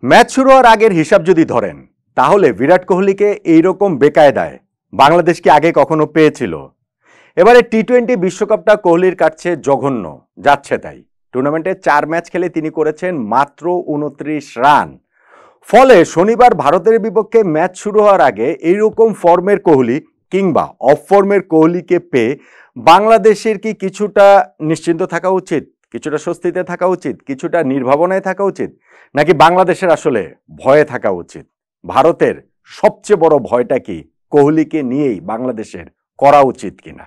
Match শুরু হওয়ার আগের হিসাব যদি ধরেন তাহলে বিরাট কোহলিকে এইরকম বেকায়দায় বাংলাদেশ কি আগে কখনো পেয়েছিল? এবারে টি-20 বিশ্বকাপটা কোহলির কাছে জঘন্য যাচ্ছে তাই। টুর্নামেন্টে 4 ম্যাচ খেলে তিনি করেছেন মাত্র 29 রান। ফলে শনিবার ভারতের বিপক্ষে ম্যাচ শুরু হওয়ার আগে এইরকম ফর্মের কোহলি কিংবা অফ ফর্মের কোহলিকে পেয়ে বাংলাদেশের কি কিছুটা নিশ্চিন্ত থাকা উচিত, কিছুটা স্বস্তিতে থাকা উচিত, কিছুটা নির্ভাবনায় থাকা উচিত, নাকি বাংলাদেশের আসলে ভয়ে থাকা উচিত? ভারতের সবচেয়ে বড় ভয়টা কি কোহলিকে নিয়েই বাংলাদেশের করা উচিত কিনা?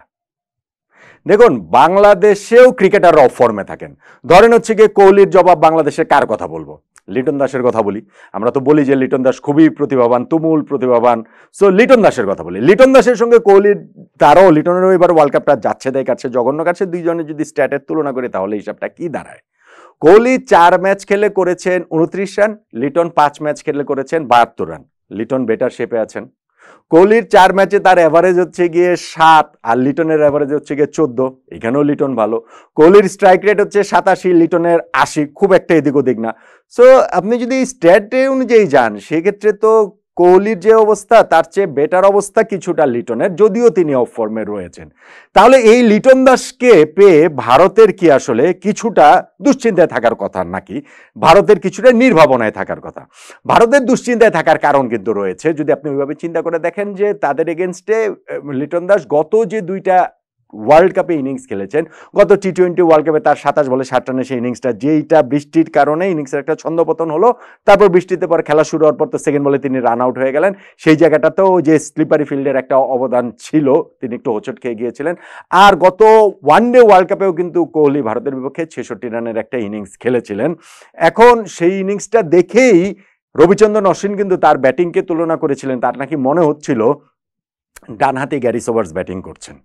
দেখুন, বাংলাদেশেও ক্রিকেটাররা অফ ফর্মে থাকেন। ধরেন হচ্ছে গিয়ে কোহলির জবাব বাংলাদেশের কার কথা বলবো? লিটন দাসের কথা বলি। আমরা তো বলি যে লিটন দাস খুবই প্রতিভাবান, তুমুল প্রতিভাবান। সো লিটন দাসের কথা বলি। লিটন দাসের সঙ্গে কোহলির, তারও লিটনেরও এবার ওয়ার্ল্ড কাপটা যাচ্ছে তাই কাটছে, জঘন্য কাটছে। দুইজনের যদি স্ট্যাটের তুলনা করি তাহলে হিসাবটা কি দাঁড়ায়? কোহলি 4 ম্যাচ খেলে করেছেন 29 রান, লিটন 5 ম্যাচ খেলে করেছেন 72 রান। লিটন বেটার শেপে আছেন। কোহলির 4 ম্যাচে তার অ্যাভারেজ হচ্ছে গিয়ে 7 আর লিটনের অ্যাভারেজ হচ্ছে গিয়ে 14। এখানেও লিটন ভালো। কোহলির স্ট্রাইক রেট হচ্ছে 87, লিটনের 80, খুব একটা এদিক ওদিক না। সো আপনি যদি স্ট্যাটে অনুযায়ী যান সেক্ষেত্রে তো কোহলির যে অবস্থা তার চেয়ে বেটার অবস্থা কিছুটা লিটনের, যদিও তিনি অফ ফর্মে রয়েছেন। তাহলে এই লিটন দাসকে পেয়ে ভারতের কি আসলে কিছুটা দুশ্চিন্তায় থাকার কথা, নাকি ভারতের কিছুটা নির্ভাবনায় থাকার কথা? ভারতের দুশ্চিন্তায় থাকার কারণ কিন্তু রয়েছে। যদি আপনি ওইভাবে চিন্তা করে দেখেন যে তাদের এগেনস্টে লিটন দাস গত যে 2টা ওয়ার্ল্ড কাপে ইনিংস খেলেছেন, গত টি-20 ওয়ার্ল্ড কাপে তার 27 বলে 60 রানের সেই ইনিংসটা, যেইটা বৃষ্টির কারণে ইনিংসের একটা ছন্দপতন হলো, তারপর বৃষ্টিতে পর খেলা শুরু হওয়ার পর তো সেকেন্ড বলে তিনি রান আউট হয়ে গেলেন। সেই জায়গাটাতেও যে স্লিপারি ফিল্ডের একটা অবদান ছিল, তিনি একটু হোঁচট খেয়ে গিয়েছিলেন। আর গত ওয়ানডে ওয়ার্ল্ড কাপেও কিন্তু কোহলি ভারতের বিপক্ষে 66 রানের একটা ইনিংস খেলেছিলেন। এখন সেই ইনিংসটা দেখেই রবিচন্দ্রন অশ্বিন কিন্তু তার ব্যাটিংকে তুলনা করেছিলেন, তার নাকি মনে হচ্ছিল ডানহাতি গ্যারি সোবার্স ব্যাটিং করছেন।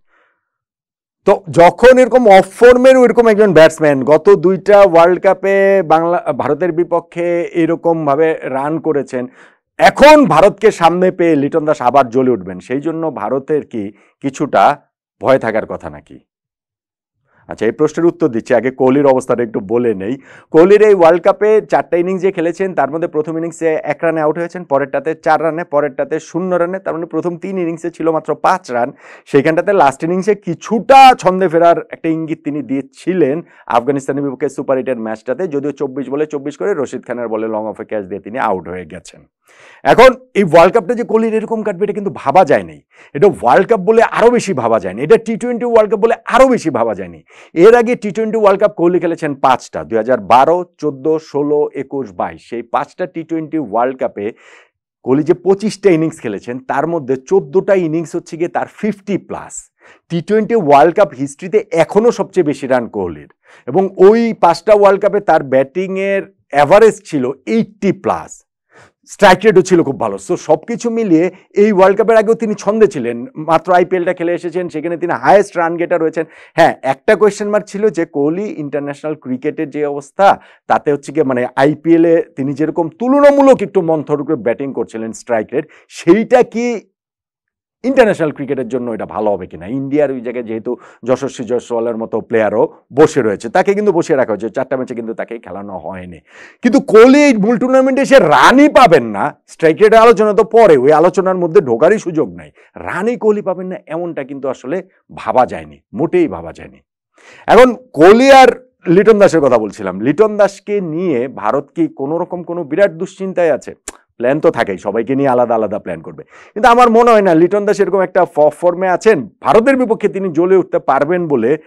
তো যখন এরকম অফ ফর্মের ওইরকম একজন ব্যাটসম্যান গত 2টা ওয়ার্ল্ড কাপে ভারতের বিপক্ষে এরকম ভাবে রান করেছেন, এখন ভারতকে সামনে পেয়ে লিটন দাস আবার জ্বলে উঠবেন, সেই জন্য ভারতের কি কিছুটা ভয় থাকার কথা নাকি? আচ্ছা, এই প্রশ্নের উত্তর দিচ্ছি, আগে কোহলির অবস্থাটা একটু বলে নেই। কোহলির এই ওয়ার্ল্ড কাপে 4টা ইনিংস যে খেলেছেন তার মধ্যে প্রথম ইনিংসে 1 রানে আউট হয়েছেন, পরেরটাতে 4 রানে, পরেরটাতে 0 রানে। তার মানে প্রথম 3 ইনিংসে ছিল মাত্র 5 রান। সেইখানটাতে লাস্ট ইনিংসে কিছুটা ছন্দে ফেরার একটা ইঙ্গিত তিনি দিয়েছিলেন আফগানিস্তানের বিপক্ষে সুপার 8-এর ম্যাচটাতে, যদিও 24 বলে 24 করে রশিদ খানের বলে লং অফে ক্যাচ দিয়ে তিনি আউট হয়ে গেছেন। এখন এই ওয়ার্ল্ড কাপটা যে কোহলির এরকম কাটবে এটা কিন্তু ভাবা যায়নি। এটা ওয়ার্ল্ড কাপ বলে আরো বেশি ভাবা যায়নি, এটা টি-20 ওয়ার্ল্ড কাপ বলে আরো বেশি ভাবা যায়নি। এর আগে টি-20 ওয়ার্ল্ড কাপ কোহলি খেলেছেন 5টা, 2012, 14, 16, 21, 22। সেই 5টা টি-20 ওয়ার্ল্ড কাপে কোহলি যে 25টা ইনিংস খেলেছেন তার মধ্যে 14টা ইনিংস হচ্ছে গিয়ে তার 50+। টি-20 ওয়ার্ল্ড কাপ হিস্ট্রিতে এখনো সবচেয়ে বেশি রান কোহলির, এবং ওই 5টা ওয়ার্ল্ড কাপে তার ব্যাটিংয়ের অ্যাভারেজ ছিল 80+। স্ট্রাইক রেটও ছিল খুব ভালো। সো সবকিছু মিলিয়ে এই ওয়ার্ল্ড কাপের আগেও তিনি ছন্দে ছিলেন, মাত্র আইপিএলটা খেলে এসেছেন, সেখানে তিনি হায়েস্ট রান গেটার রয়েছেন। হ্যাঁ, একটা কোয়েশ্চেন মার্ক ছিল যে কোহলি ইন্টারন্যাশনাল ক্রিকেটের যে অবস্থা তাতে হচ্ছে গিয়ে মানে আইপিএলে তিনি যেরকম তুলনামূলক একটু মন্থর করে ব্যাটিং করছিলেন স্ট্রাইক রেট, সেইটা কি ইন্টারন্যাশনাল ক্রিকেটের জন্য এটা ভালো হবে কিনা? ইন্ডিয়ার ওই জায়গায় যেহেতু যশস্বী জয়সওয়ালের মতো প্লেয়ারও বসে রয়েছে, তাকে কিন্তু বসিয়ে রাখা হয়েছে, 4টা ম্যাচে কিন্তু তাকে খেলানো হয়নি। কিন্তু কোহলি এই মূল টুর্নামেন্টে সে রানই পাবেন না, স্ট্রাইক রেটের আলোচনা তো পরে, ওই আলোচনার মধ্যে ঢোকারই সুযোগ নাই, রানই কোহলি পাবেন না, এমনটা কিন্তু আসলে ভাবা যায়নি, মোটেই ভাবা যায়নি। এখন কোহলি আর লিটন দাসের কথা বলছিলাম, লিটন দাসকে নিয়ে ভারত কি কোনো রকম কোনো বিরাট দুশ্চিন্তায় আছে? প্ল্যান তো থাকেই, সবাইকে নিয়ে আলাদা আলাদা প্ল্যান করবে, কিন্তু আমার মনে হয় না লিটন দাস এরকম একটা ফর্মে আছেন ভারতের বিপক্ষে তিনি জ্বলে উঠতে পারেন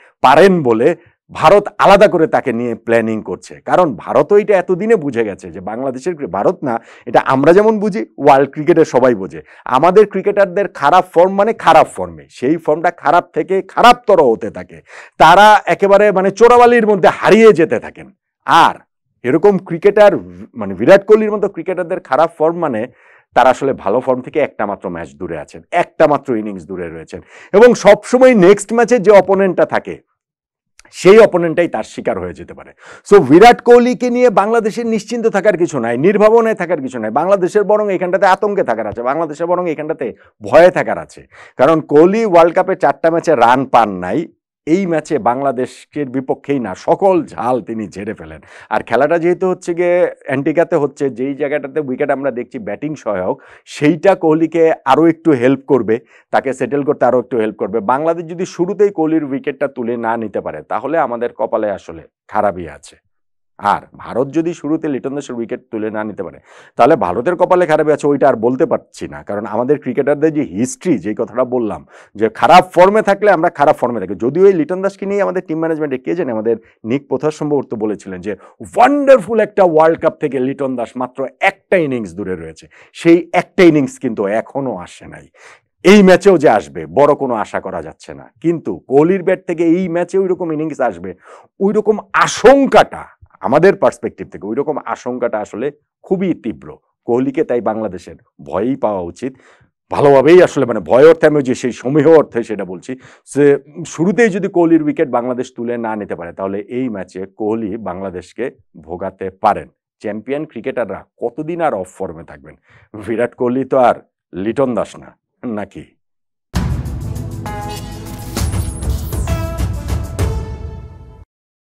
বলে ভারত আলাদা করে তাকে নিয়ে প্ল্যানিং করছে। কারণ ভারতও এটা এতদিনে বুঝে গেছে যে বাংলাদেশের, ভারত না, এটা আমরা যেমন বুঝি, ওয়ার্ল্ড ক্রিকেটের সবাই বোঝে, আমাদের ক্রিকেটারদের খারাপ ফর্ম মানে খারাপ ফর্মে, সেই ফর্মটা খারাপ থেকে খারাপতর হতে থাকে, তারা একেবারে মানে চোরাবালির মধ্যে হারিয়ে যেতে থাকেন। আর এরকম ক্রিকেটার মানে বিরাট কোহলির মতো ক্রিকেটারদের খারাপ ফর্ম মানে তারা আসলে ভালো ফর্ম থেকে একটা মাত্র ম্যাচ দূরে আছেন, একটা মাত্র ইনিংস দূরে রয়েছেন, এবং সবসময় নেক্সট ম্যাচে যে অপোনেন্টটা থাকে সেই অপোনেন্টটাই তার শিকার হয়ে যেতে পারে। সো বিরাট কোহলিকে নিয়ে বাংলাদেশের নিশ্চিন্ত থাকার কিছু নাই, নির্ভাবনায় থাকার কিছু নাই, বাংলাদেশের বরং এখানটাতে আতঙ্কে থাকার আছে, বাংলাদেশের বরং এখানটাতে ভয়ে থাকার আছে। কারণ কোহলি ওয়ার্ল্ড কাপে 4টা ম্যাচে রান পান নাই, এই ম্যাচে বাংলাদেশের বিপক্ষেই না সকল ঝাল তিনি ঝেড়ে ফেলেন। আর খেলাটা যেহেতু হচ্ছে গিয়ে অ্যান্টিগাতে হচ্ছে, যেই জায়গাটাতে উইকেট আমরা দেখছি ব্যাটিং সহায়ক, সেইটা কোহলিকে আরও একটু হেল্প করবে, তাকে সেটেল করতে আরও একটু হেল্প করবে। বাংলাদেশ যদি শুরুতেই কোহলির উইকেটটা তুলে না নিতে পারে তাহলে আমাদের কপালে আসলে খারাপই আছে। আর ভারত যদি শুরুতে লিটন দাসের উইকেট তুলে না নিতে পারে তাহলে ভারতের কপালে খারাপ আছে, ওইটা আর বলতে পারছি না। কারণ আমাদের ক্রিকেটারদের যে হিস্ট্রি, যেই কথাটা বললাম যে খারাপ ফর্মে থাকলে আমরা খারাপ ফর্মে থাকি, যদিও এই লিটন দাসকে নিয়ে আমাদের টিম ম্যানেজমেন্টে কে জানে, আমাদের নিক পোথার সম্ভবত বলেছিলেন যে ওয়ান্ডারফুল একটা ওয়ার্ল্ড কাপ থেকে লিটন দাস মাত্র একটা ইনিংস দূরে রয়েছে। সেই একটা ইনিংস কিন্তু এখনো আসে নাই। এই ম্যাচেও যে আসবে বড় কোনো আশা করা যাচ্ছে না, কিন্তু কোহলির ব্যাট থেকে এই ম্যাচে ওই রকম ইনিংস আসবে, ওই রকম আশঙ্কাটা আমাদের পার্সপেক্টিভ থেকে ওই রকম আশঙ্কাটা আসলে খুবই তীব্র। কোহলিকে তাই বাংলাদেশের ভয়ই পাওয়া উচিত। ভালোভাবেই আসলে মানে ভয় অর্থে আমি যে সেই সমীহ অর্থে সেটা বলছি যে শুরুতেই যদি কোহলির উইকেট বাংলাদেশ তুলে না নিতে পারে তাহলে এই ম্যাচে কোহলি বাংলাদেশকে ভোগাতে পারেন। চ্যাম্পিয়ন ক্রিকেটাররা কতদিন আর অফ ফর্মে থাকবেন? বিরাট কোহলি তো আর লিটন দাস না, নাকি?